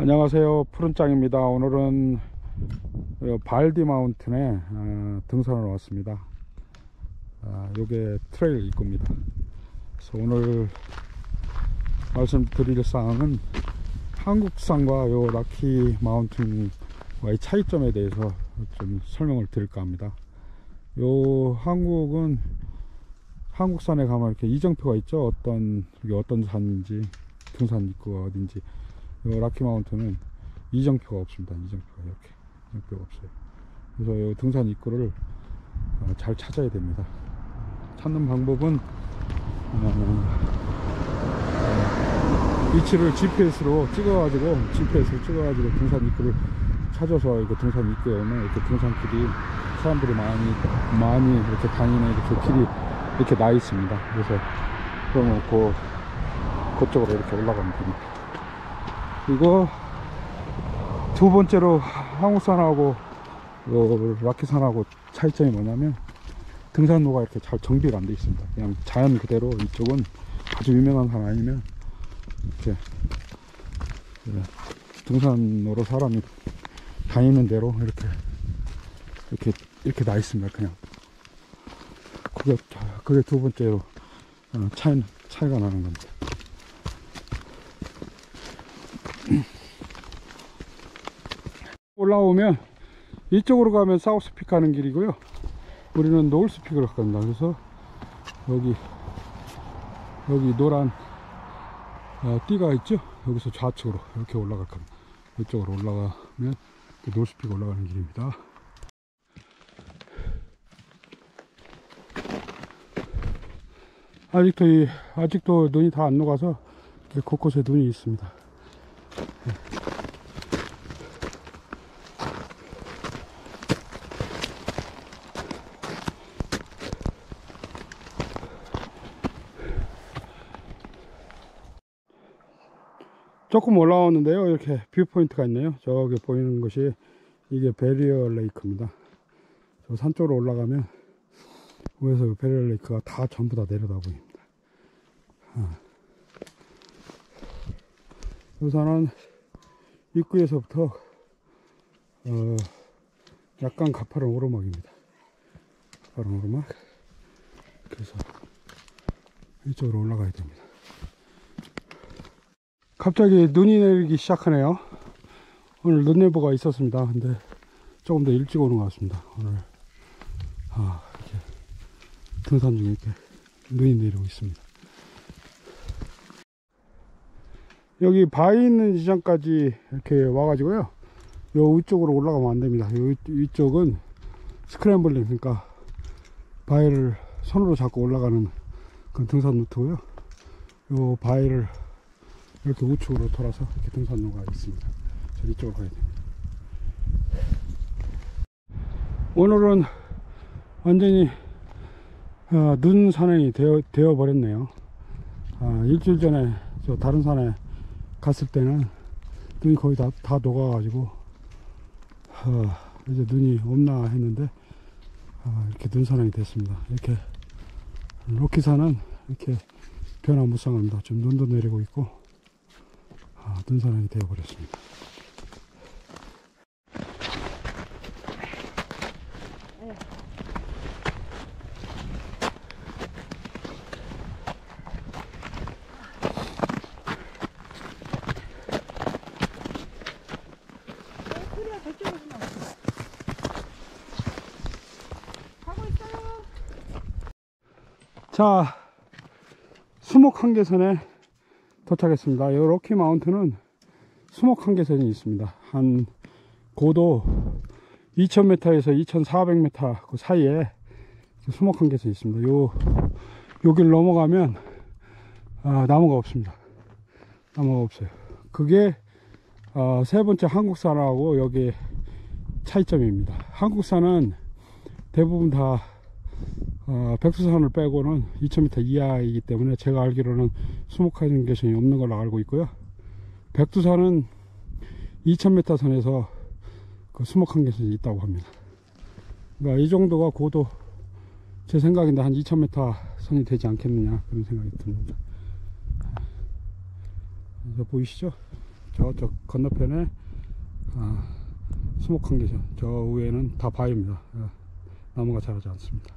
안녕하세요, 푸른짱입니다. 오늘은 발디 마운틴에 등산을 왔습니다. 요게 트레일 입구입니다. 그래서 오늘 말씀드릴 사항은 한국산과 요 락키 마운틴과의 차이점에 대해서 좀 설명을 드릴까 합니다. 요 한국산에 가면 이렇게 이정표가 있죠. 이게 어떤 산인지, 등산 입구가 어딘지. 요 락키 마운틴은 이정표가 없습니다. 이정표가 없어요. 그래서 요 등산 입구를 잘 찾아야 됩니다. 찾는 방법은 위치를 GPS로 찍어가지고 등산 입구를 찾아서 이렇게 등산 입구에 오면 이렇게 등산길이 사람들이 많이 이렇게 다니는 이렇게 길이 이렇게 나 있습니다. 그래서 그러면 그쪽으로 이렇게 올라가면 됩니다. 그리고 두 번째로 한국산하고 락키산하고 차이점이 뭐냐면 등산로가 이렇게 잘 정비가 안 되어 있습니다. 그냥 자연 그대로. 이쪽은 아주 유명한 산 아니면 이렇게 등산로로 사람이 다니는 대로 이렇게 나 있습니다. 그냥 그게 두 번째로 차이가 나는 겁니다. 올라오면 이쪽으로 가면 사우스픽 가는 길이고요, 우리는 노스픽으로 갑니다. 그래서 여기 노란 띠가 있죠. 여기서 좌측으로 이렇게 올라갈 겁니다. 이쪽으로 올라가면 노스픽 올라가는 길입니다. 아직도 눈이 다 안 녹아서 곳곳에 눈이 있습니다. 조금 올라왔는데요, 이렇게 뷰포인트가 있네요. 저기 보이는 것이 이게 베리어 레이크입니다. 저 산 쪽으로 올라가면 위에서 베리어 레이크가 다 전부 다 내려다 보입니다. 우선은 입구에서부터 약간 가파른 오르막입니다. 가파른 오르막. 그래서 이쪽으로 올라가야 됩니다. 갑자기 눈이 내리기 시작하네요. 오늘 눈예보가 있었습니다. 근데 조금 더 일찍 오는 것 같습니다. 오늘 이렇게 등산 중에 이렇게 눈이 내리고 있습니다. 여기 바위 있는 지점까지 이렇게 와가지고요, 요 위쪽으로 올라가면 안 됩니다. 요 위쪽은 스크램블링, 그러니까 바위를 손으로 잡고 올라가는 그 등산 루트고요. 요 바위를 이렇게 우측으로 돌아서 이렇게 등산로가 있습니다. 저 이쪽으로 가야 됩니다. 오늘은 완전히 눈 산행이 되어 버렸네요. 일주일 전에 저 다른 산에 갔을 때는 눈이 거의 다 녹아 가지고 이제 눈이 없나 했는데 이렇게 눈 산행이 됐습니다. 이렇게 럭키산은 이렇게 변화무쌍합니다. 좀 눈도 내리고 있고 눈 산행이 되어 버렸습니다. 자, 수목 한계선에 도착했습니다. 이 럭키 마운틴은 수목 한계선이 있습니다. 한 고도 2000m에서 2400m 그 사이에 수목 한계선이 있습니다. 여길 넘어가면 나무가 없습니다. 나무가 없어요. 그게 세 번째 한국산하고 여기 차이점입니다. 한국산은 대부분 다 백두산을 빼고는 2000m 이하이기 때문에 제가 알기로는 수목 한계선이 없는 걸로 알고 있고요. 백두산은 2000m 선에서 그 수목 한계선이 있다고 합니다. 그러니까 이 정도가 고도, 제 생각인데 한 2000m 선이 되지 않겠느냐 그런 생각이 듭니다. 보이시죠? 저쪽 건너편에 수목한 계죠. 저 위에는 다 바위입니다. 나무가 자라지 않습니다.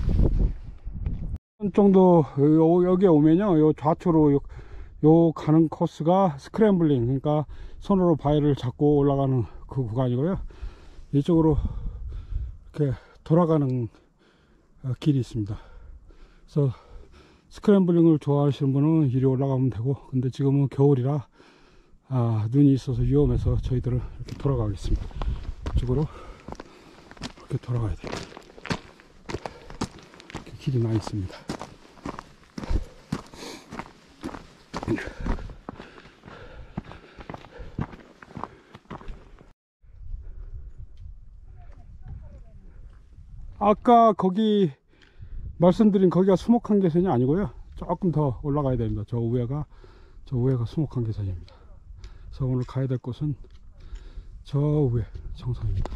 정도 여기에 오면요, 요 좌측으로 요 가는 코스가 스크램블링, 그러니까 손으로 바위를 잡고 올라가는 그 구간이고요. 이쪽으로 이렇게 돌아가는 길이 있습니다. 그래서 스크램블링을 좋아하시는 분은 이리 올라가면 되고, 근데 지금은 겨울이라 눈이 있어서 위험해서 저희들은 이렇게 돌아가겠습니다. 이쪽으로 이렇게 돌아가야 돼요. 이렇게 길이 나 있습니다. 아까 거기 말씀드린 거기가 수목한계선이 아니고요, 조금 더 올라가야 됩니다. 저 위에가 수목한계선입니다. 그래서 오늘 가야 될 곳은 저 위에 정상입니다.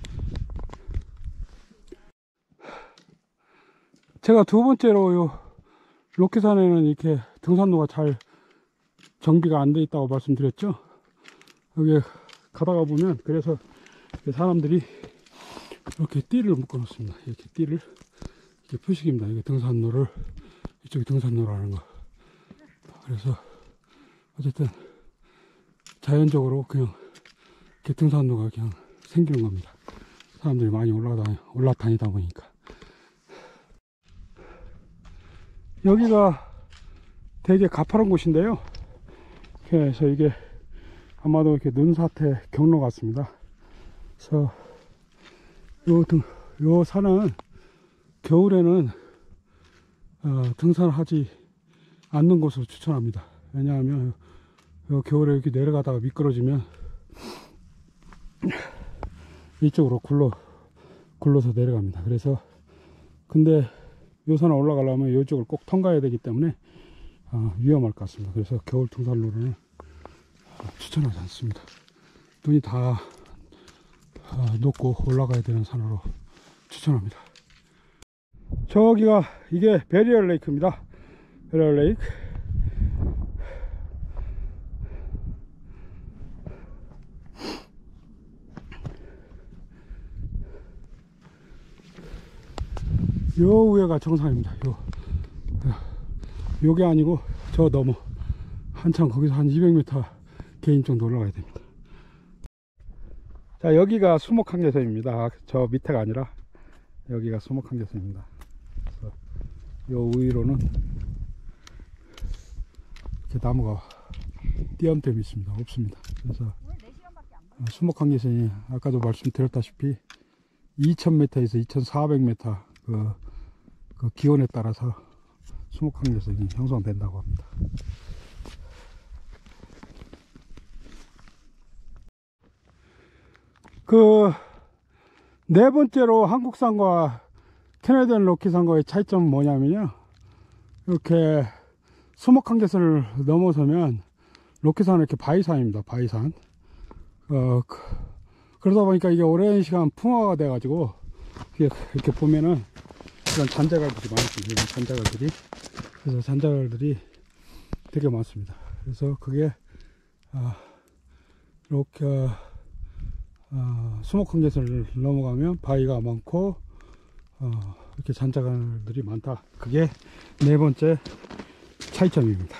제가 두 번째로 요 로키산에는 이렇게 등산로가 잘 정비가 안 돼 있다고 말씀드렸죠. 여기 가다가 보면, 그래서 사람들이 이렇게 띠를 묶어 놓습니다. 이렇게 띠를, 이게 표식입니다. 이게 등산로를, 이쪽이 등산로라는 거. 그래서 어쨌든 자연적으로 그냥 이렇게 등산로가 그냥 생기는 겁니다. 사람들이 많이 올라다니다 보니까. 여기가 되게 가파른 곳인데요. 그래서 이게 아마도 이렇게 눈사태 경로 같습니다. 그래서 요 산은 겨울에는 등산하지 않는 곳으로 추천합니다. 왜냐하면 요 겨울에 이렇게 내려가다가 미끄러지면 이쪽으로 굴러서 내려갑니다. 그래서 근데 요 산을 올라가려면 이쪽을 꼭 통과해야 되기 때문에 위험할 것 같습니다. 그래서 겨울 등산로는 추천하지 않습니다. 눈이 다 녹고 올라가야 되는 산으로 추천합니다. 저기가 이게 베리얼 레이크입니다. 베리얼 레이크. 요 위에가 정상입니다. 요게 아니고 저 너머 한참 거기서 한 200m 개인 정도 올라가야 됩니다. 자, 여기가 수목한계선입니다. 저 밑에가 아니라 여기가 수목한계선입니다. 그래서 요 위로는 이렇게 나무가 띄엄띄엄 있습니다. 없습니다. 그래서 수목한계선이 아까도 말씀드렸다시피 2000m에서 2400m 그 기온에 따라서 수목한계선이 형성된다고 합니다. 네 번째로 한국산과 캐네디언 로키산과의 차이점은 뭐냐면요, 이렇게 수목한계선을 넘어서면 로키산은 이렇게 바위산입니다. 바위산. 그러다 보니까 이게 오랜 시간 풍화가 돼 가지고 이렇게 보면은 이런 잔자갈들이 많습니다. 이런 잔자갈들이. 그래서 잔자갈들이 되게 많습니다. 그래서 그게 이렇게 수목한계선을 넘어가면 바위가 많고 이렇게 잔자갈들이 많다. 그게 네 번째 차이점입니다.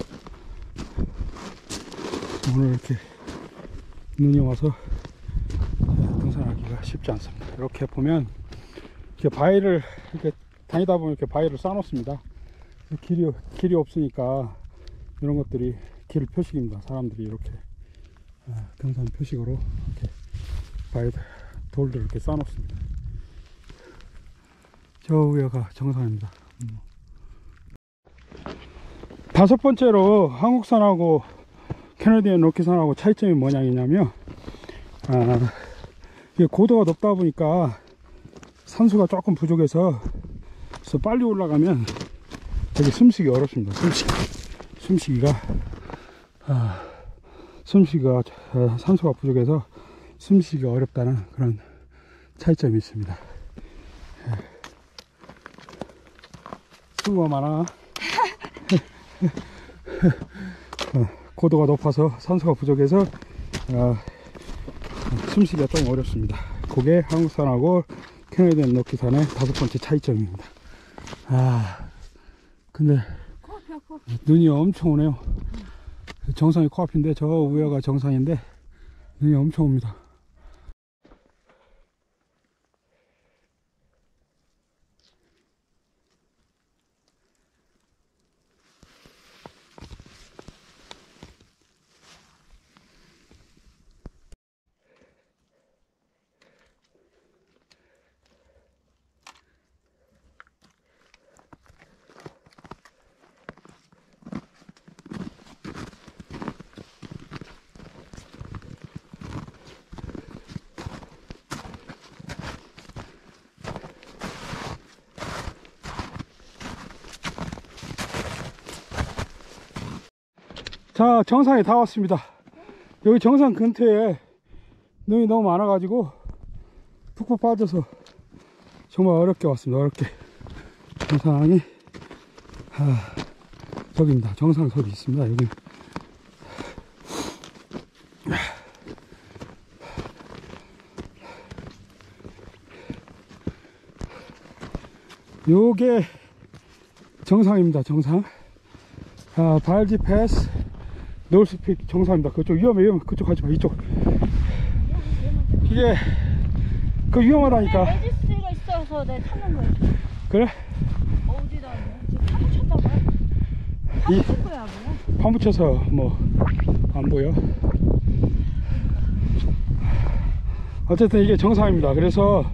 오늘 이렇게 눈이 와서 등산하기가 쉽지 않습니다. 이렇게 보면 이렇게 바위를 이렇게 다니다 보면 이렇게 바위를 쌓아놓습니다. 길이 없으니까 이런 것들이 길 표식입니다. 사람들이 이렇게 등산 표식으로 이렇게 바위 돌들을 이렇게 쌓아놓습니다. 저 위에가 정상입니다. 다섯 번째로 한국산하고 캐네디언 로키산하고 차이점이 뭐냐면요, 이게 고도가 높다 보니까 산소가 조금 부족해서 그래서 빨리 올라가면 되게 숨쉬기 어렵습니다. 숨쉬기가 산소가 부족해서 숨쉬기가 어렵다는 그런 차이점이 있습니다. 수고가 많아. 고도가 높아서 산소가 부족해서 숨쉬기가 좀 어렵습니다. 그게 한국산하고 캐나디안 럭키산의 5번째 차이점입니다. 근데 눈이 엄청 오네요. 정상이 코앞인데 저 위에가 정상인데 눈이 엄청 옵니다. 자, 정상에 다 왔습니다. 여기 정상 근처에 눈이 너무 많아 가지고 푹푹 빠져서 정말 어렵게 왔습니다. 어렵게. 정상이 저기입니다. 정상석이 있습니다. 여기 요게 정상입니다. 정상. 발지 패스 노스픽 정상입니다. 그쪽 위험해. 그쪽 가지마. 이쪽. 이게 그 위험하다니까. 레지스트리가 있어서 내가 타는 거야. 그래? 어디다 지금 파묻혔다고 해? 파묻힌 거야 뭐야? 파묻혀서 뭐 안 보여. 어쨌든 이게 정상입니다. 그래서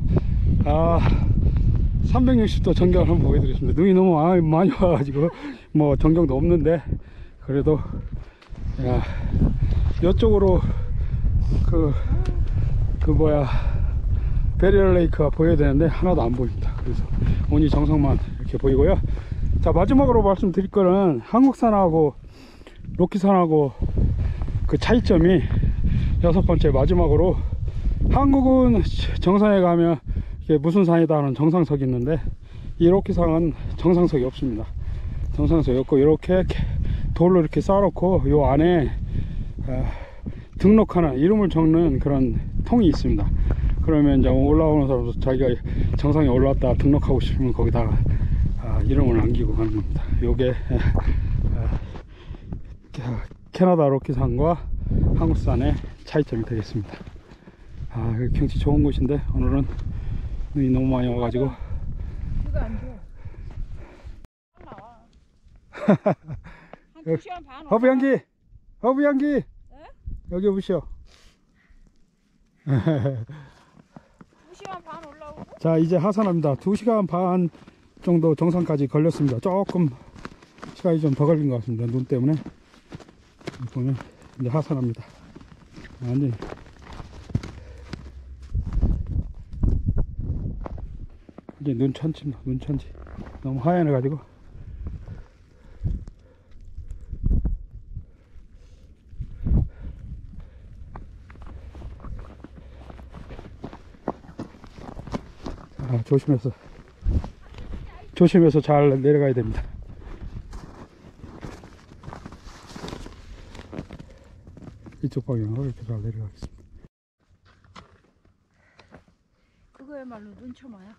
360도 전경을 한번 보여드리겠습니다. 눈이 너무 많이 와가지고 뭐 전경도 없는데 그래도 이쪽으로 그 뭐야 베리얼 레이크가 보여야 되는데 하나도 안 보입니다. 그래서 온이 정상만 이렇게 보이고요. 자, 마지막으로 말씀드릴 거는 한국산하고 럭키산하고 그 차이점이 6번째 마지막으로, 한국은 정상에 가면 이게 무슨 산이다 하는 정상석이 있는데 이 럭키산은 정상석이 없습니다. 정상석이 없고 이렇게 돌로 이렇게 쌓아놓고 요 안에 등록하는 이름을 적는 그런 통이 있습니다. 그러면 이제 올라오는 사람도 자기가 정상에 올라왔다 등록하고 싶으면 거기다가 이름을 남기고 가는 겁니다. 요게 캐나다 럭키산과 한국산의 차이점이 되겠습니다. 여기 경치 좋은 곳인데 오늘은 눈이 너무 많이 와가지고 그거 안 줘. 나와. 한 2시간 반. 허브향기 네? 여기 오시오. 2시간 반 올라오고. 자, 이제 하산합니다. 2시간 반 정도 정상까지 걸렸습니다. 조금 시간이 좀 더 걸린 것 같습니다. 눈 때문에. 보면 이제 하산합니다. 완전히 이제 눈천지입니다. 눈천지. 너무 하얀해 가지고. 조심해서 잘 내려가야 됩니다. 이쪽 방향으로 이렇게 잘 내려가겠습니다. 그거야말로 눈쳐마야.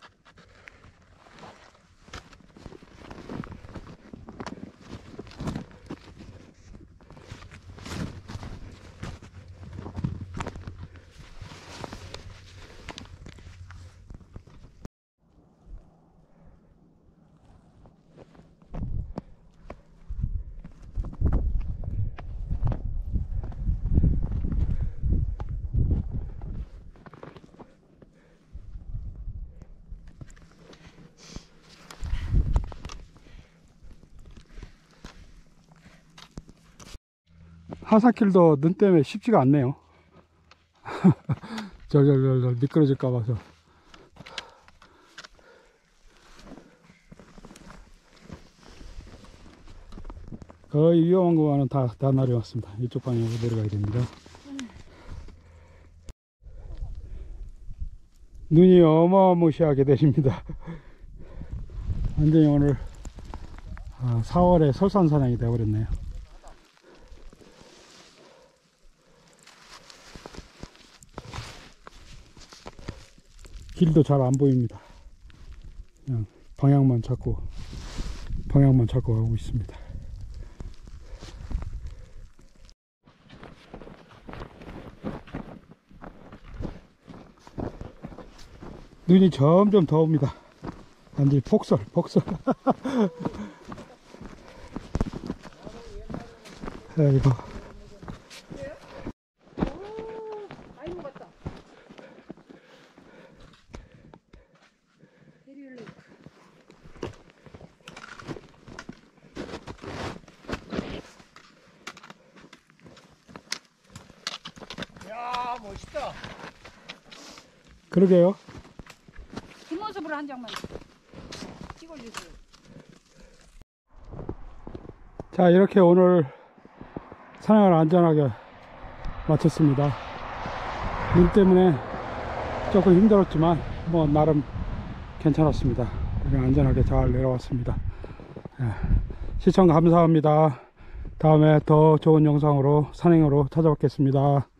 하산길도 눈 때문에 쉽지가 않네요. 절 미끄러질까 봐서. 거의 위험한 구간은 다 내려왔습니다. 이쪽 방향으로 내려가야 됩니다. 눈이 어마무시하게 내립니다. 완전히 오늘 4월에 설산사냥이 되어버렸네요. 길도 잘 안 보입니다. 그냥 방향만 잡고 가고 있습니다. 눈이 점점 더 옵니다. 완전히 폭설. 아이고. 많이 먹었다. 베리얼레이크. 야, 멋있다. 그러게요. 뒷모습으로 한 장만 찍어주세요. 자, 이렇게 오늘 산행을 안전하게 마쳤습니다. 눈 때문에 조금 힘들었지만 뭐 나름 괜찮았습니다. 그냥 안전하게 잘 내려왔습니다. 예, 시청 감사합니다. 다음에 더 좋은 영상으로 산행으로 찾아뵙겠습니다.